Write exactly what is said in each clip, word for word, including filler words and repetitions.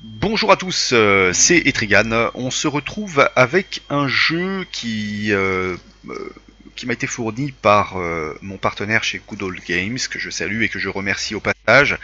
Bonjour à tous, euh, c'est Etrigan. On se retrouve avec un jeu qui, euh, euh, qui m'a été fourni par euh, mon partenaire chez Good Old Games, que je salue et que je remercie au passage.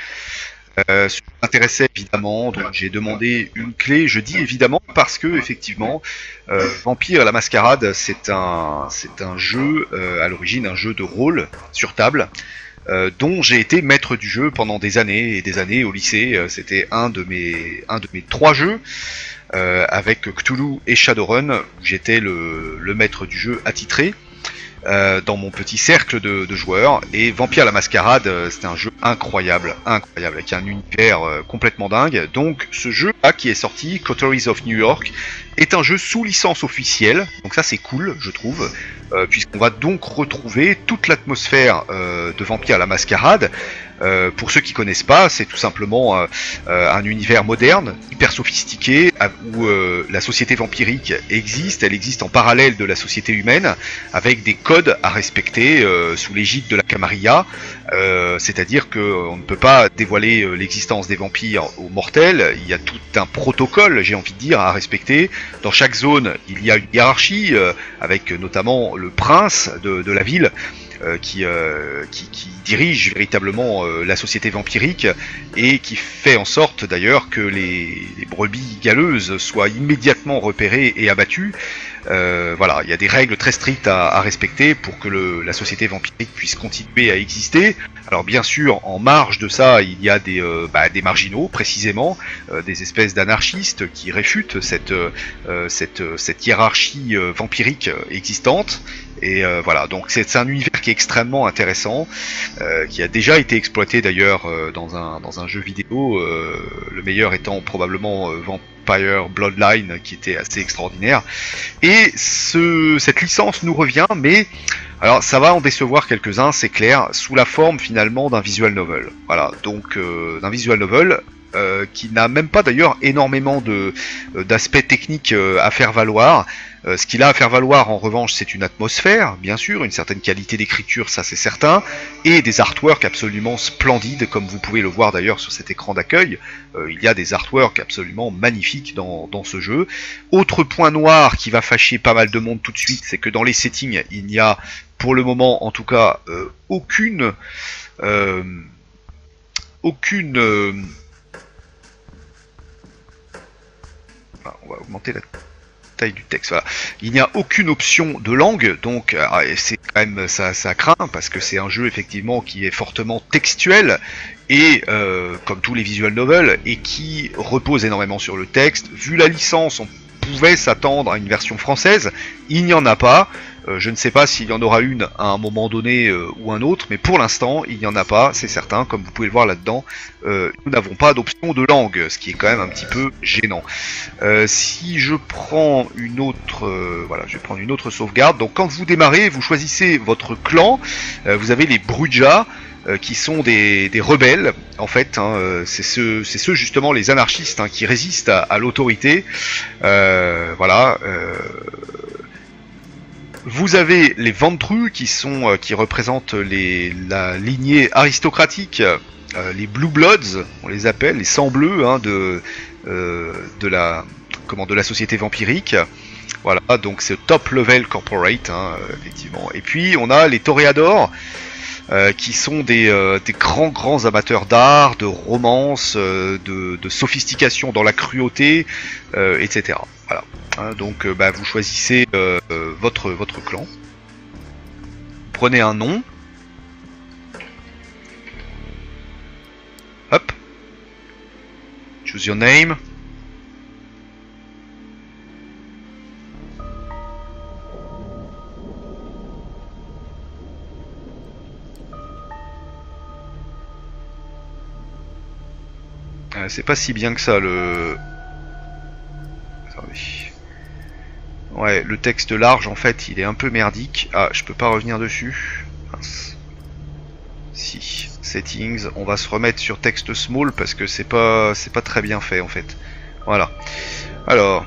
Euh, ce qui m'intéressait évidemment, donc j'ai demandé une clé. Je dis évidemment parce que effectivement, euh, Vampire la Mascarade, c'est un, c'est un jeu euh, à l'origine, un jeu de rôle sur table. Euh, dont j'ai été maître du jeu pendant des années et des années au lycée. Euh, C'était un de mes un de mes trois jeux euh, avec Cthulhu et Shadowrun où j'étais le, le maître du jeu attitré euh, dans mon petit cercle de, de joueurs. Et Vampire la Mascarade, euh, c'était un jeu incroyable, incroyable avec un univers euh, complètement dingue. Donc ce jeu là qui est sorti, Coteries of New York, est un jeu sous licence officielle. Donc ça c'est cool, je trouve. Euh, puisqu'on va donc retrouver toute l'atmosphère euh, de Vampire la Mascarade. Euh, pour ceux qui connaissent pas, c'est tout simplement euh, euh, un univers moderne, hyper sophistiqué, où euh, la société vampirique existe, elle existe en parallèle de la société humaine, avec des codes à respecter euh, sous l'égide de la Camarilla. Euh, c'est-à-dire qu'on ne peut pas dévoiler euh, l'existence des vampires aux mortels, il y a tout un protocole, j'ai envie de dire, à respecter. Dans chaque zone, il y a une hiérarchie, euh, avec notamment le prince de, de la ville, euh, qui, euh, qui, qui dirige véritablement euh, la société vampirique, et qui fait en sorte d'ailleurs que les, les brebis galeuses soient immédiatement repérées et abattues. Euh, voilà, il y a des règles très strictes à, à respecter pour que le, la société vampirique puisse continuer à exister. Alors bien sûr, en marge de ça, il y a des, euh, bah, des marginaux, précisément, euh, des espèces d'anarchistes qui réfutent cette, euh, cette, cette hiérarchie euh, vampirique existante. Et euh, voilà, donc c'est un univers qui est extrêmement intéressant, euh, qui a déjà été exploité d'ailleurs euh, dans, un, dans un jeu vidéo, euh, le meilleur étant probablement euh, Vampire Bloodline, qui était assez extraordinaire. Et ce, cette licence nous revient, mais alors ça va en décevoir quelques-uns, c'est clair, sous la forme finalement d'un visual novel. Voilà, donc euh, d'un visual novel euh, qui n'a même pas d'ailleurs énormément de d'aspects techniques euh, à faire valoir. Euh, ce qu'il a à faire valoir en revanche, c'est une atmosphère, bien sûr, une certaine qualité d'écriture, ça c'est certain, et des artworks absolument splendides, comme vous pouvez le voir d'ailleurs sur cet écran d'accueil. Euh, il y a des artworks absolument magnifiques dans, dans ce jeu. Autre point noir qui va fâcher pas mal de monde tout de suite, c'est que dans les settings, il n'y a, pour le moment en tout cas, euh, aucune... Euh, aucune... Euh, enfin, on va augmenter la taille du texte. Voilà. Il n'y a aucune option de langue, donc c'est quand même ça, ça craint parce que c'est un jeu effectivement qui est fortement textuel et euh, comme tous les visual novels et qui repose énormément sur le texte. Vu la licence, on pouvait s'attendre à une version française. Il n'y en a pas. Euh, je ne sais pas s'il y en aura une à un moment donné euh, ou un autre, mais pour l'instant, il n'y en a pas, c'est certain. Comme vous pouvez le voir là-dedans, euh, nous n'avons pas d'option de langue, ce qui est quand même un petit peu gênant. Euh, si je prends une autre, euh, voilà, je vais prendre une autre sauvegarde. Donc, quand vous démarrez, vous choisissez votre clan. Euh, vous avez les Brujas, euh, qui sont des, des rebelles, en fait. Hein, euh, c'est ceux, c'est ceux justement les anarchistes hein, qui résistent à, à l'autorité. Euh, voilà. Euh, Vous avez les Ventrus qui sont euh, qui représentent les la lignée aristocratique, euh, les Blue Bloods, on les appelle les sangs bleus hein, de euh, de la comment de la société vampirique. Voilà, donc c'est top level corporate hein, effectivement. Et puis on a les Toreadors euh, qui sont des, euh, des grands grands amateurs d'art, de romance, euh, de, de sophistication dans la cruauté, euh, et cetera. Voilà. Hein, donc euh, bah, vous choisissez euh, euh, votre, votre clan. Prenez un nom. Hop. Choose your name. Euh, c'est pas si bien que ça le... Attendez. Ouais, le texte large en fait il est un peu merdique. Ah, je peux pas revenir dessus. Mince. Si, settings, on va se remettre sur texte small parce que c'est pas c'est pas très bien fait en fait. Voilà. Alors.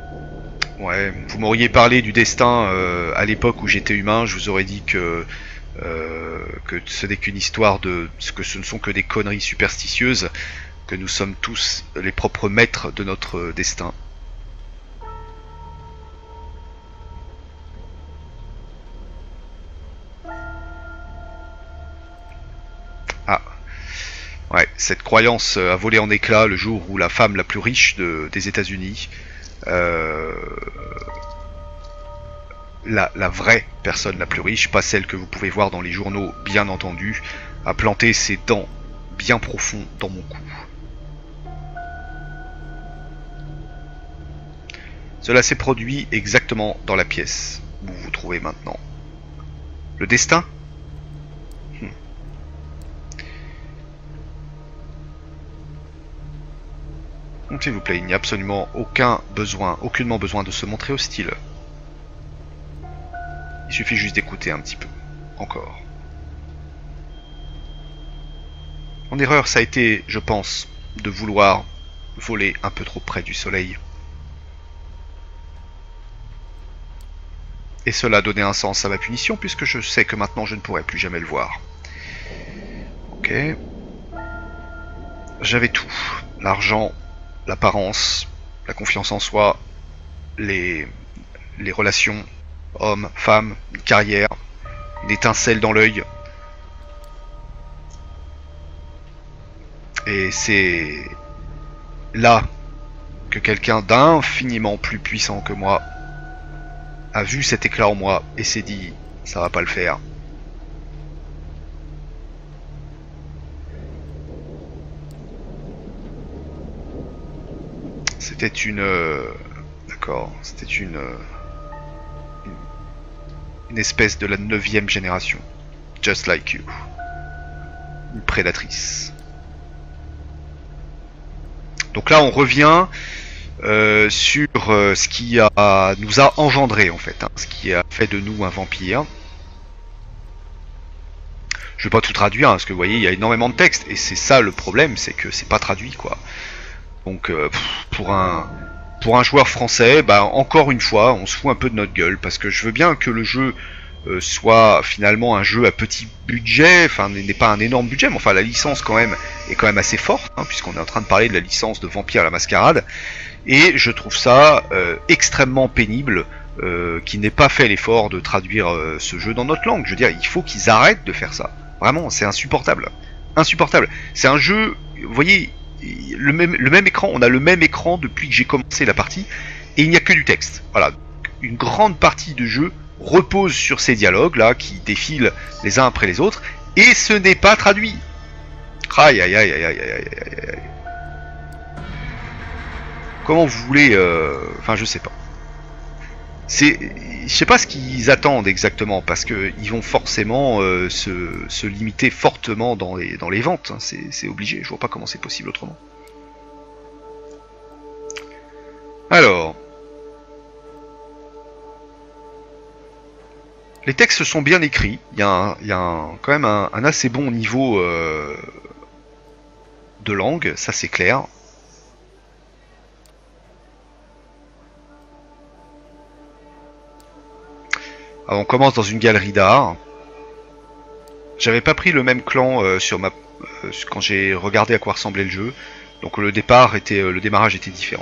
Ouais, vous m'auriez parlé du destin euh, à l'époque où j'étais humain, je vous aurais dit que euh, que ce n'est qu'une histoire de, que ce ne sont que des conneries superstitieuses, que nous sommes tous les propres maîtres de notre destin. Ah, ouais, cette croyance a volé en éclats le jour où la femme la plus riche de, des États-Unis, euh, la, la vraie personne la plus riche, pas celle que vous pouvez voir dans les journaux, bien entendu, a planté ses dents bien profond dans mon cou. Cela s'est produit exactement dans la pièce où vous vous trouvez maintenant. Le destin ? hmm. Donc, s'il vous plaît, il n'y a absolument aucun besoin, aucunement besoin de se montrer hostile. Il suffit juste d'écouter un petit peu, encore. Mon erreur, ça a été, je pense, de vouloir voler un peu trop près du soleil. Et cela a donné un sens à ma punition, puisque je sais que maintenant je ne pourrai plus jamais le voir. Ok. J'avais tout. L'argent, l'apparence, la confiance en soi, les, les relations, hommes, femmes, une carrière, une étincelle dans l'œil. Et c'est là que quelqu'un d'infiniment plus puissant que moi a vu cet éclat en moi et s'est dit ça va pas le faire. C'était une euh, d'accord, c'était une, euh, une une espèce de la neuvième génération, just like you, une prédatrice. Donc là on revient Euh, sur euh, ce qui a, nous a engendré en fait, hein, ce qui a fait de nous un vampire. Je vais pas tout traduire, hein, parce que vous voyez, il y a énormément de texte, et c'est ça le problème, c'est que c'est pas traduit, quoi. Donc euh, pour un pour un joueur français, bah encore une fois, on se fout un peu de notre gueule, parce que je veux bien que le jeu euh, soit finalement un jeu à petit budget, enfin n'est pas un énorme budget, mais enfin la licence quand même est quand même assez forte, hein, puisqu'on est en train de parler de la licence de Vampire la Mascarade. Et je trouve ça euh, extrêmement pénible euh, qu'ils n'aient pas fait l'effort de traduire euh, ce jeu dans notre langue. Je veux dire, il faut qu'ils arrêtent de faire ça. Vraiment, c'est insupportable. Insupportable. C'est un jeu, vous voyez, le même, le même écran, on a le même écran depuis que j'ai commencé la partie, et il n'y a que du texte. Voilà. Une grande partie du jeu repose sur ces dialogues là qui défilent les uns après les autres, et ce n'est pas traduit. Aïe aïe aïe aïe aïe aïe aïe aïe. Comment vous voulez, euh... enfin je sais pas. C'est, je sais pas ce qu'ils attendent exactement, parce que ils vont forcément euh, se, se limiter fortement dans les dans les ventes. Hein. C'est obligé. Je vois pas comment c'est possible autrement. Alors, les textes sont bien écrits. Il y a, un, il y a un, quand même un, un assez bon niveau euh, de langue, ça c'est clair. Alors on commence dans une galerie d'art. J'avais pas pris le même clan euh, sur ma euh, quand j'ai regardé à quoi ressemblait le jeu, donc le départ était euh, le démarrage était différent.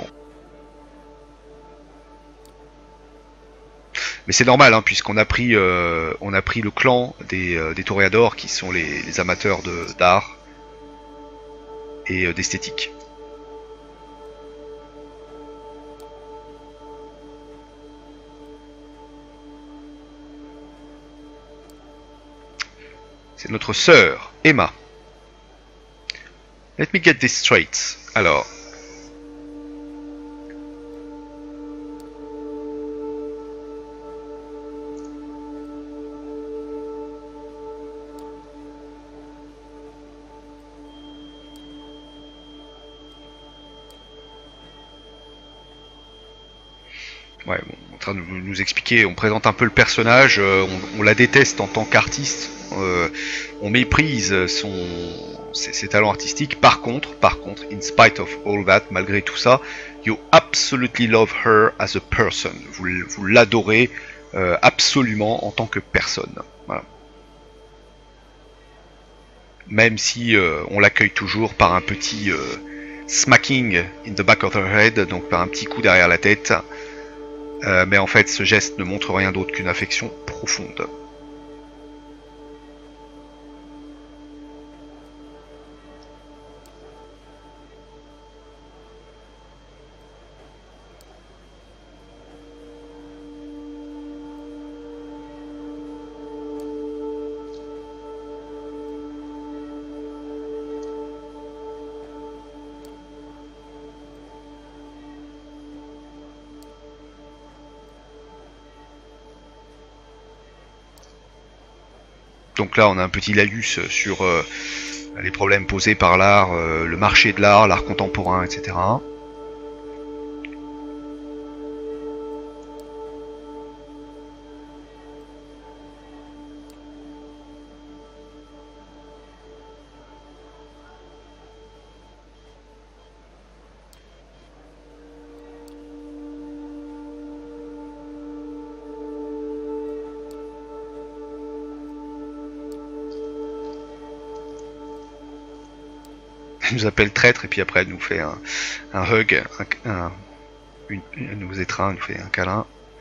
Mais c'est normal, hein, puisqu'on a pris euh, on a pris le clan des, euh, des toréadors qui sont les, les amateurs d'art et euh, d'esthétique. C'est notre sœur, Emma. Let me get this straight. Alors. Ouais, bon, en train de nous expliquer, on présente un peu le personnage, euh, on, on la déteste en tant qu'artiste, euh, on méprise son, ses, ses talents artistiques. Par contre, par contre, in spite of all that, malgré tout ça, you absolutely love her as a person. Vous, vous l'adorez euh, absolument en tant que personne. Voilà. même si euh, on l'accueille toujours par un petit euh, smacking in the back of her head, donc par un petit coup derrière la tête. Euh, mais en fait, ce geste ne montre rien d'autre qu'une affection profonde. Donc là, on a un petit laïus sur euh, les problèmes posés par l'art, euh, le marché de l'art, l'art contemporain, et cetera. Elle nous appelle traître et puis après elle nous fait un, un hug, un, un, une, elle nous étreint, elle nous fait un câlin.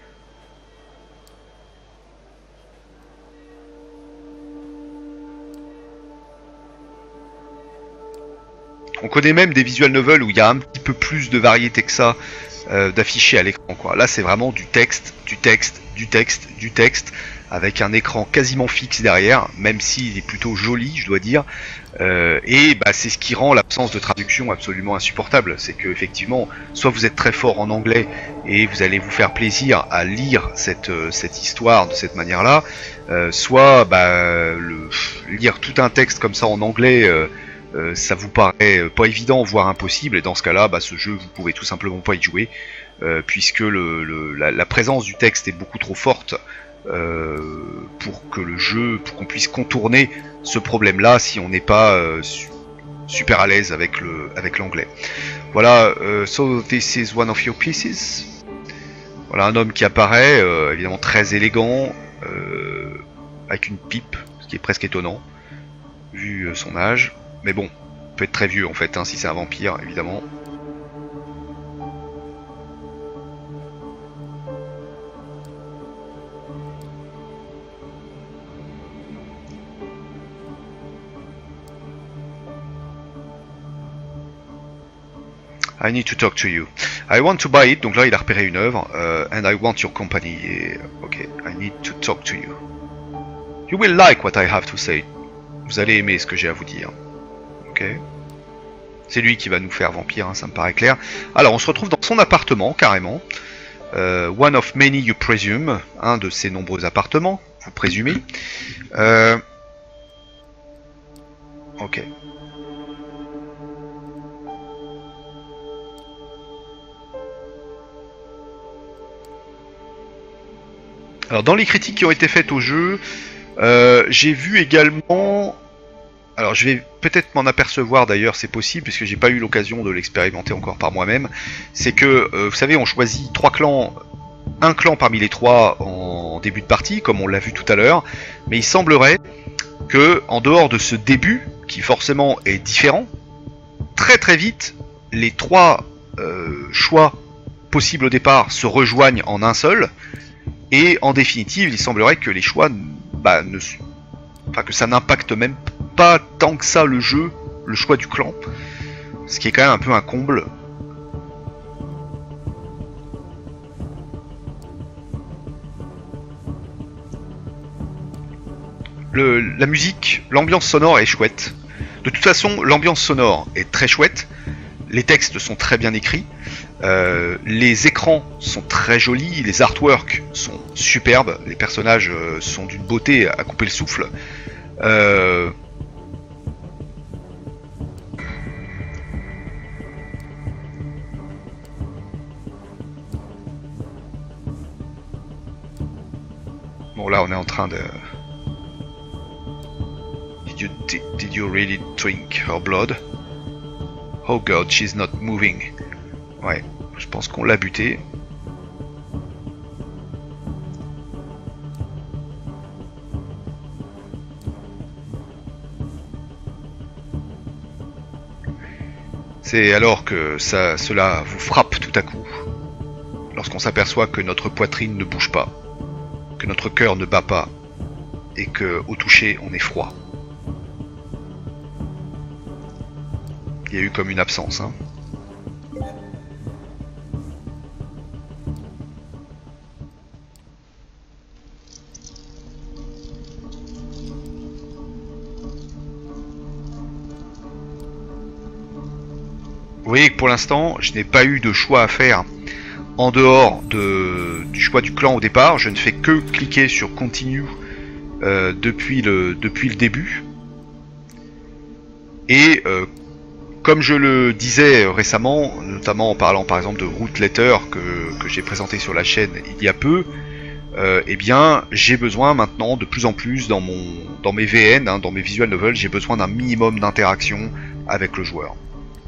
On connaît même des visual novels où il y a un petit peu plus de variété que ça euh, d'affichés à l'écran, quoi. Là c'est vraiment du texte, du texte, du texte, du texte, avec un écran quasiment fixe derrière, même s'il est plutôt joli, je dois dire. Euh, et bah, c'est ce qui rend l'absence de traduction absolument insupportable. C'est que effectivement, soit vous êtes très fort en anglais et vous allez vous faire plaisir à lire cette, euh, cette histoire de cette manière-là, euh, soit bah, le, lire tout un texte comme ça en anglais, euh, euh, ça vous paraît pas évident, voire impossible. Et dans ce cas-là, bah, ce jeu, vous pouvez tout simplement pas y jouer, euh, puisque le, le, la, la présence du texte est beaucoup trop forte. Euh, pour que le jeu, pour qu'on puisse contourner ce problème-là si on n'est pas euh, su super à l'aise avec le avec l'anglais. Voilà, uh, so this is one of your pieces. Voilà un homme qui apparaît, euh, évidemment très élégant, euh, avec une pipe, ce qui est presque étonnant vu son âge. Mais bon, il peut être très vieux en fait, hein, si c'est un vampire, évidemment. I need to talk to you. I want to buy it. Donc là, il a repéré une œuvre. Uh, and I want your company. Ok. I need to talk to you. You will like what I have to say. Vous allez aimer ce que j'ai à vous dire. Ok. C'est lui qui va nous faire vampire, hein, ça me paraît clair. Alors, on se retrouve dans son appartement, carrément. Uh, one of many you presume. Un de ses nombreux appartements, vous présumez. Euh... Ok. Alors dans les critiques qui ont été faites au jeu, euh, j'ai vu également, alors je vais peut-être m'en apercevoir d'ailleurs, c'est possible puisque j'ai pas eu l'occasion de l'expérimenter encore par moi-même, c'est que euh, vous savez on choisit trois clans, un clan parmi les trois en début de partie comme on l'a vu tout à l'heure, mais il semblerait que en dehors de ce début qui forcément est différent, très très vite les trois euh, choix possibles au départ se rejoignent en un seul. Et en définitive, il semblerait que les choix, bah, ne, enfin que ça n'impacte même pas tant que ça le jeu, le choix du clan, ce qui est quand même un peu un comble. Le, la musique, l'ambiance sonore est chouette. De toute façon, l'ambiance sonore est très chouette. Les textes sont très bien écrits. Euh, les écrans sont très jolis, les artworks sont superbes, les personnages euh, sont d'une beauté à couper le souffle. Euh... Bon là on est en train de... Did you, did, did you really drink her blood? Oh God, she's not moving. Ouais, je pense qu'on l'a buté. C'est alors que ça, cela vous frappe tout à coup, lorsqu'on s'aperçoit que notre poitrine ne bouge pas, que notre cœur ne bat pas, et que au toucher on est froid. Il y a eu comme une absence, hein. Vous voyez que pour l'instant, je n'ai pas eu de choix à faire en dehors de, du choix du clan au départ. Je ne fais que cliquer sur Continue euh, depuis, le, depuis le début. Et euh, comme je le disais récemment, notamment en parlant par exemple de Root Letter que, que j'ai présenté sur la chaîne il y a peu, euh, eh bien j'ai besoin maintenant de plus en plus dans, mon, dans mes V N, hein, dans mes visual novels, j'ai besoin d'un minimum d'interaction avec le joueur.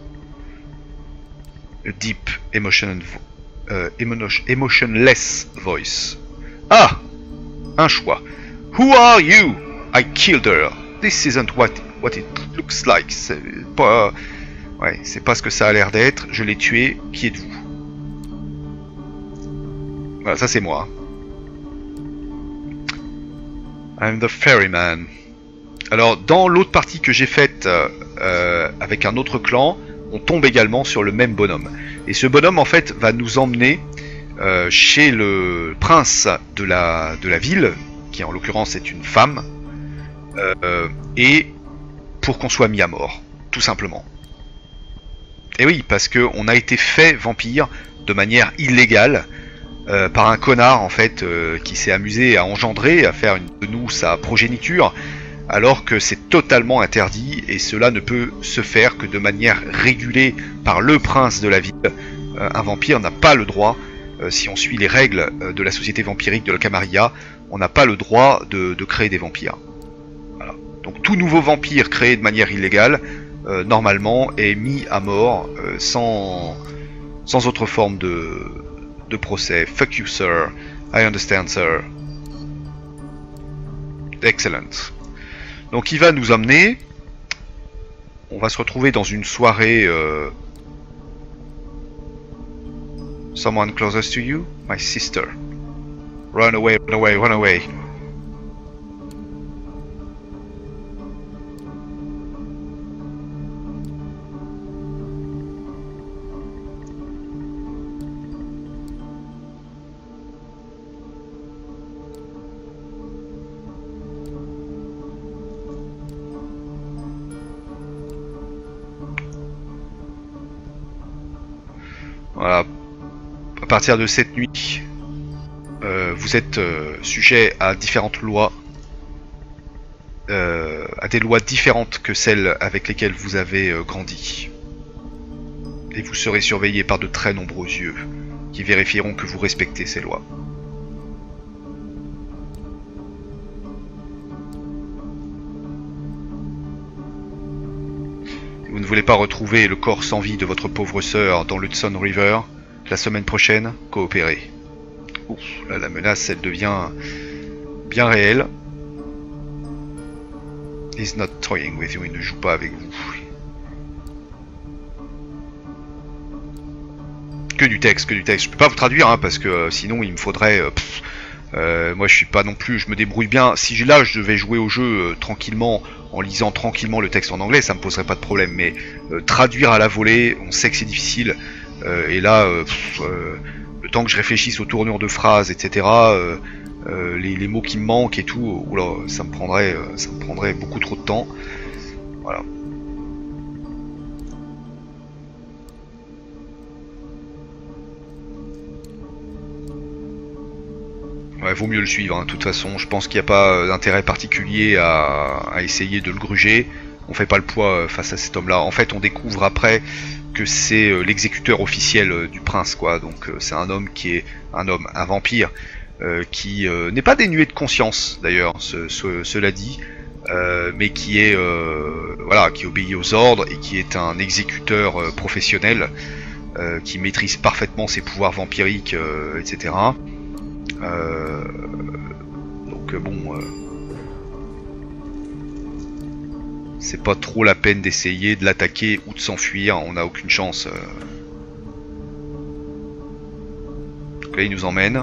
A deep emotion, euh, emotionless voice. Ah, un choix. Who are you? I killed her. This isn't what what it looks like. C'est pas, ouais, c'est pas ce que ça a l'air d'être. Je l'ai tué. Qui êtes-vous? Voilà, ça c'est moi. I'm the ferryman. Alors, dans l'autre partie que j'ai faite euh, avec un autre clan, on tombe également sur le même bonhomme. Et ce bonhomme en fait va nous emmener euh, chez le prince de la, de la ville, qui en l'occurrence est une femme, euh, et pour qu'on soit mis à mort, tout simplement. Et oui, parce qu'on a été fait vampire de manière illégale, euh, par un connard en fait, euh, qui s'est amusé à engendrer, à faire une, de nous sa progéniture, alors que c'est totalement interdit et cela ne peut se faire que de manière régulée par le prince de la ville. Euh, un vampire n'a pas le droit, euh, si on suit les règles euh, de la société vampirique de la Camarilla, on n'a pas le droit de, de créer des vampires. Voilà. Donc tout nouveau vampire créé de manière illégale, euh, normalement, est mis à mort euh, sans, sans autre forme de, de procès. Fuck you sir, I understand sir. Excellent. Donc il va nous emmener, on va se retrouver dans une soirée, euh... Someone closest to you? My sister. Run away, run away, run away. Voilà. À partir de cette nuit, euh, vous êtes euh, sujet à différentes lois, euh, à des lois différentes que celles avec lesquelles vous avez euh, grandi. Et vous serez surveillé par de très nombreux yeux qui vérifieront que vous respectez ces lois. Vous ne voulez pas retrouver le corps sans vie de votre pauvre sœur dans l'Hudson River la semaine prochaine? Coopérez. Ouf, là la menace elle devient bien réelle. He's not toying with you, il ne joue pas avec vous. Que du texte, que du texte. Je peux pas vous traduire hein, parce que euh, sinon il me faudrait... Euh, pff, euh, moi je suis pas non plus, je me débrouille bien. Si là je devais jouer au jeu euh, tranquillement, en lisant tranquillement le texte en anglais, ça me poserait pas de problème. Mais euh, traduire à la volée, on sait que c'est difficile. Euh, et là, euh, pff, euh, le temps que je réfléchisse aux tournures de phrases, et cetera, euh, euh, les, les mots qui me manquent et tout, oula, ça me prendrait, euh, ça me prendrait beaucoup trop de temps. Voilà. Ouais, vaut mieux le suivre, hein. De toute façon, je pense qu'il n'y a pas d'intérêt particulier à, à essayer de le gruger. On fait pas le poids face à cet homme-là. En fait, on découvre après que c'est l'exécuteur officiel du prince, quoi. Donc, c'est un homme qui est un homme, un vampire, euh, qui euh, n'est pas dénué de conscience, d'ailleurs, ce, ce, cela dit, euh, mais qui est, euh, voilà, qui obéit aux ordres et qui est un exécuteur euh, professionnel, euh, qui maîtrise parfaitement ses pouvoirs vampiriques, euh, et cetera. Euh, donc bon, euh, c'est pas trop la peine d'essayer de l'attaquer ou de s'enfuir, on n'a aucune chance. Euh... Donc là il nous emmène.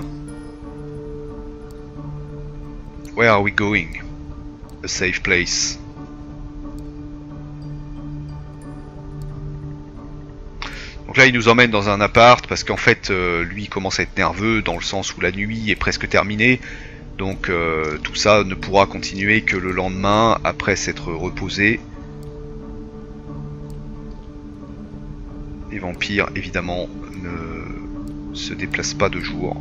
Where are we going? A safe place. Donc là il nous emmène dans un appart parce qu'en fait euh, lui il commence à être nerveux dans le sens où la nuit est presque terminée. Donc euh, tout ça ne pourra continuer que le lendemain après s'être reposé. Les vampires évidemment ne se déplacent pas de jour.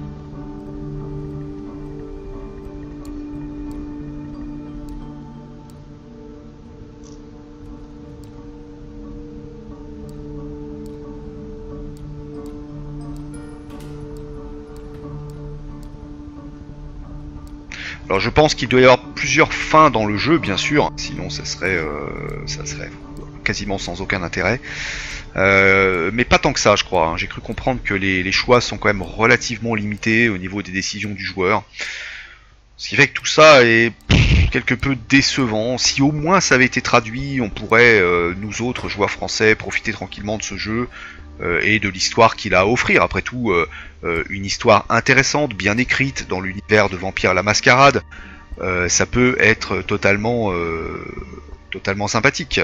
Alors je pense qu'il doit y avoir plusieurs fins dans le jeu, bien sûr, sinon ça serait, euh, ça serait quasiment sans aucun intérêt. Euh, mais pas tant que ça, je crois. Hein. J'ai cru comprendre que les, les choix sont quand même relativement limités au niveau des décisions du joueur. Ce qui fait que tout ça est pff, quelque peu décevant. Si au moins ça avait été traduit, on pourrait, euh, nous autres joueurs français, profiter tranquillement de ce jeu euh, et de l'histoire qu'il a à offrir. Après tout, euh, euh, une histoire intéressante, bien écrite dans l'univers de Vampire la Mascarade, euh, ça peut être totalement, euh, totalement sympathique.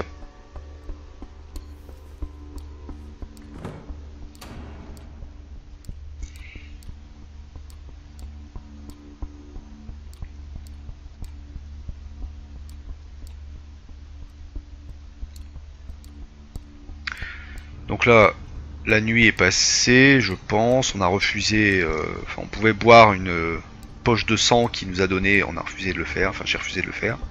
Donc là, la nuit est passée, je pense, on a refusé, euh, enfin on pouvait boire une euh, poche de sang qui nous a donné, on a refusé de le faire, enfin j'ai refusé de le faire.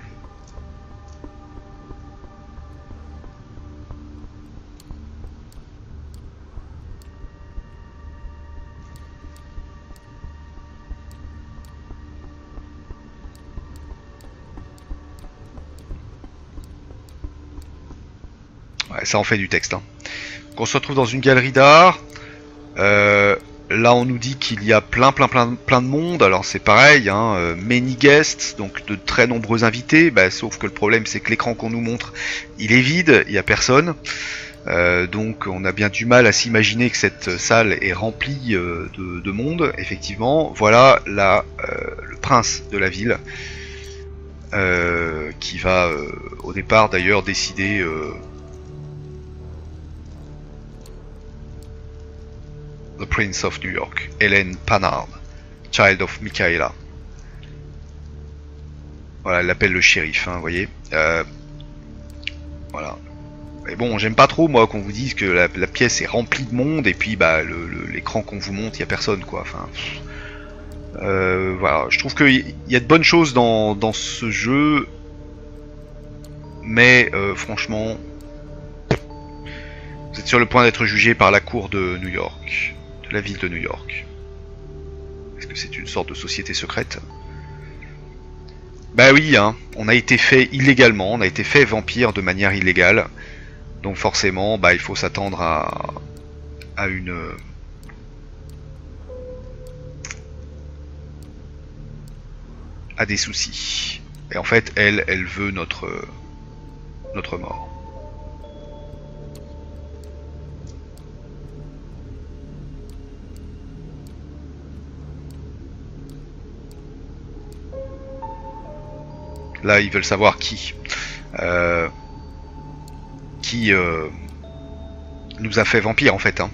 Ouais, ça en fait du texte, hein. On se retrouve dans une galerie d'art. Euh, là, on nous dit qu'il y a plein, plein, plein, plein de monde. Alors c'est pareil, hein, euh, many guests, donc de très nombreux invités. Bah, sauf que le problème, c'est que l'écran qu'on nous montre, il est vide, il n'y a personne. Euh, donc, on a bien du mal à s'imaginer que cette salle est remplie euh, de, de monde. Effectivement, voilà là euh, le prince de la ville, euh, qui va euh, au départ d'ailleurs décider. Euh, The Prince of New York, Helen Panard, Child of Michaela. Voilà, elle l'appelle le shérif, hein, vous voyez. Euh, voilà. Mais bon, j'aime pas trop, moi, qu'on vous dise que la, la pièce est remplie de monde, et puis, bah, l'écran qu'on vous montre, il y a personne, quoi. Enfin, euh, voilà. Je trouve qu'il y a de bonnes choses dans, dans ce jeu, mais, euh, franchement, vous êtes sur le point d'être jugé par la cour de New York. De la ville de New York. Est-ce que c'est une sorte de société secrète? Bah oui, hein, on a été fait illégalement, on a été fait vampire de manière illégale. Donc forcément, bah il faut s'attendre à, à une... à des soucis. Et en fait, elle, elle veut notre, notre mort. Là, ils veulent savoir qui, euh, qui euh, nous a fait vampire en fait. Hein.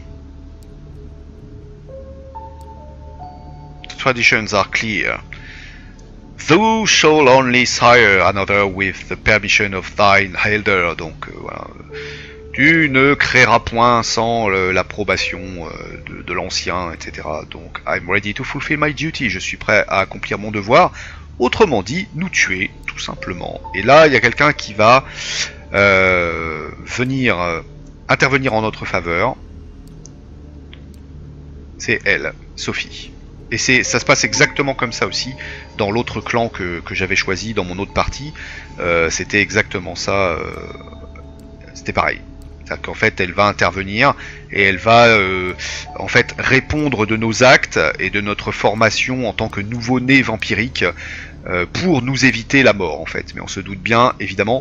The traditions are clear. Thou shall only sire another with the permission of thine elder. Donc euh, voilà. Tu ne créeras point sans l'approbation euh, de, de l'ancien, et cetera. Donc, I'm ready to fulfill my duty. Je suis prêt à accomplir mon devoir. Autrement dit, nous tuer, tout simplement. Et là, il y a quelqu'un qui va euh, venir euh, intervenir en notre faveur. C'est elle, Sophie. Et c'est, ça se passe exactement comme ça aussi dans l'autre clan que, que j'avais choisi dans mon autre partie. Euh, c'était exactement ça. Euh, c'était pareil. C'est-à-dire qu'en fait, elle va intervenir et elle va euh, en fait répondre de nos actes et de notre formation en tant que nouveau-né vampirique euh, pour nous éviter la mort en fait. Mais on se doute bien, évidemment,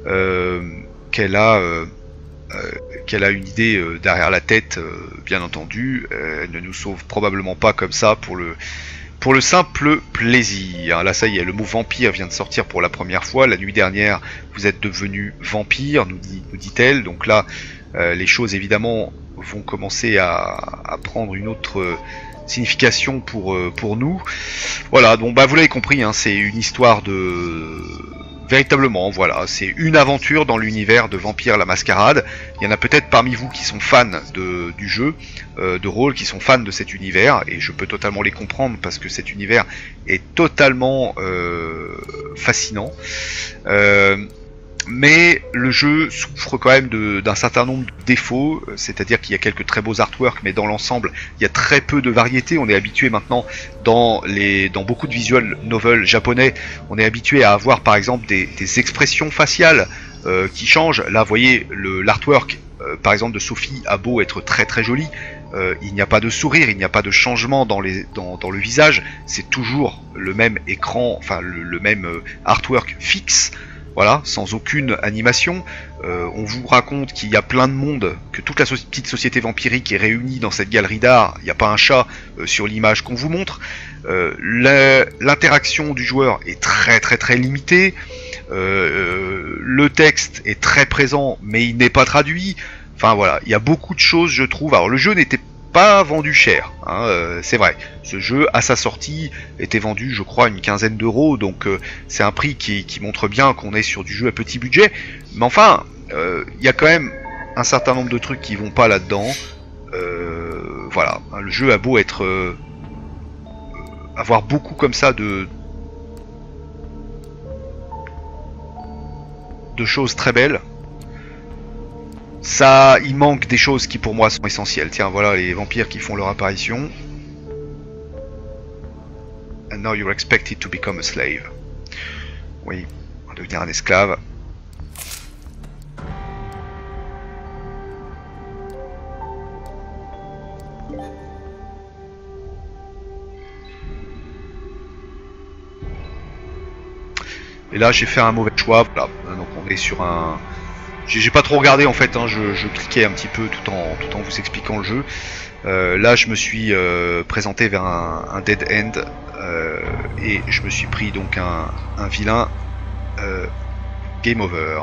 euh, qu'elle a, euh, euh, qu'elle a une idée euh, derrière la tête, euh, bien entendu. Euh, elle ne nous sauve probablement pas comme ça pour le, pour le simple plaisir. Là, ça y est, le mot vampire vient de sortir pour la première fois. La nuit dernière, vous êtes devenu vampire, nous dit, nous dit-elle. Donc là, euh, les choses évidemment vont commencer à, à prendre une autre euh, signification pour, euh, pour nous. Voilà, donc bah vous l'avez compris, hein, c'est une histoire de... Véritablement, voilà, c'est une aventure dans l'univers de Vampire la Mascarade. Il y en a peut-être parmi vous qui sont fans de, du jeu, euh, de rôle, qui sont fans de cet univers, et je peux totalement les comprendre parce que cet univers est totalement euh, fascinant. Euh, mais le jeu souffre quand même d'un certain nombre de défauts, c'est-à-dire qu'il y a quelques très beaux artworks, mais dans l'ensemble, il y a très peu de variété. On est habitué maintenant, dans, les, dans beaucoup de visual novels japonais, on est habitué à avoir par exemple des, des expressions faciales euh, qui changent. Là, vous voyez, l'artwork, euh, par exemple, de Sophie a beau être très très joli, euh, il n'y a pas de sourire, il n'y a pas de changement dans, les, dans, dans le visage, c'est toujours le même écran, enfin le, le même euh, artwork fixe. Voilà, sans aucune animation. Euh, on vous raconte qu'il y a plein de monde, que toute la so petite société vampirique est réunie dans cette galerie d'art. Il n'y a pas un chat euh, sur l'image qu'on vous montre. Euh, L'interaction du joueur est très très très limitée. Euh, le texte est très présent, mais il n'est pas traduit. Enfin voilà, il y a beaucoup de choses, je trouve. Alors le jeu n'était pas vendu cher, hein, euh, c'est vrai. Ce jeu, à sa sortie, était vendu, je crois, une quinzaine d'euros, donc euh, c'est un prix qui, qui montre bien qu'on est sur du jeu à petit budget. Mais enfin, il euh, y a quand même un certain nombre de trucs qui vont pas là-dedans. Euh, voilà, le jeu a beau être, euh, avoir beaucoup comme ça de de choses très belles. Ça, il manque des choses qui pour moi sont essentielles. Tiens, voilà les vampires qui font leur apparition. And now you're expected to become a slave. Oui, on va devenir un esclave. Et là, j'ai fait un mauvais choix. Voilà, donc on est sur un... J'ai pas trop regardé en fait, hein. je, je cliquais un petit peu tout en, tout en vous expliquant le jeu. Euh, là je me suis euh, présenté vers un, un dead end euh, et je me suis pris donc un, un vilain. euh, Game over.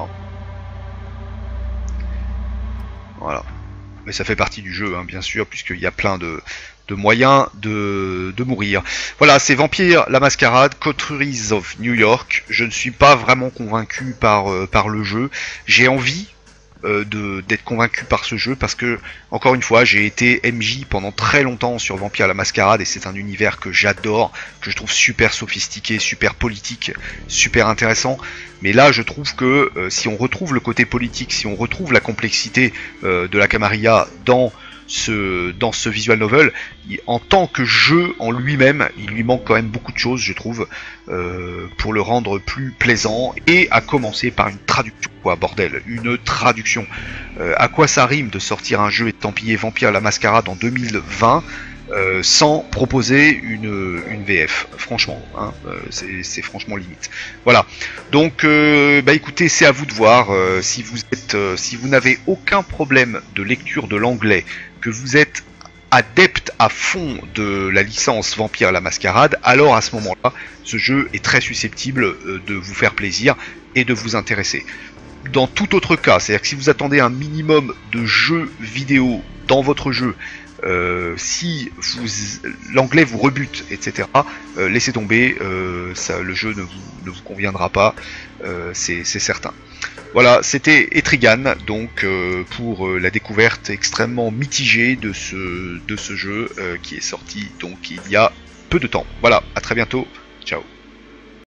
Voilà. Mais ça fait partie du jeu, hein, bien sûr, puisqu'il y a plein de, de moyens de, de mourir. Voilà, c'est Vampire la Mascarade, Coteries of New York. Je ne suis pas vraiment convaincu par, euh, par le jeu. J'ai envie euh, d'être convaincu par ce jeu parce que, encore une fois, j'ai été M J pendant très longtemps sur Vampire la Mascarade et c'est un univers que j'adore, que je trouve super sophistiqué, super politique, super intéressant. Mais là, je trouve que euh, si on retrouve le côté politique, si on retrouve la complexité euh, de la Camarilla dans ce, dans ce visual novel, il, en tant que jeu en lui-même, il lui manque quand même beaucoup de choses, je trouve, euh, pour le rendre plus plaisant, et à commencer par une traduction, quoi, bordel, une traduction. Euh, à quoi ça rime de sortir un jeu étampillé Vampire la Mascarade en deux mille vingt Euh, sans proposer une, une V F, franchement, hein, euh, c'est franchement limite. Voilà, donc euh, bah écoutez, c'est à vous de voir. Euh, si vous êtes, euh, si vous n'avez aucun problème de lecture de l'anglais, que vous êtes adepte à fond de la licence Vampire la Mascarade, alors à ce moment-là, ce jeu est très susceptible euh, de vous faire plaisir et de vous intéresser. Dans tout autre cas, c'est-à-dire que si vous attendez un minimum de jeux vidéo dans votre jeu, Euh, si l'anglais vous rebute, et cetera, euh, laissez tomber, euh, ça, le jeu ne vous, ne vous conviendra pas, euh, c'est certain. Voilà, c'était Etrigan, donc euh, pour euh, la découverte extrêmement mitigée de ce, de ce jeu euh, qui est sorti donc il y a peu de temps. Voilà, à très bientôt, ciao.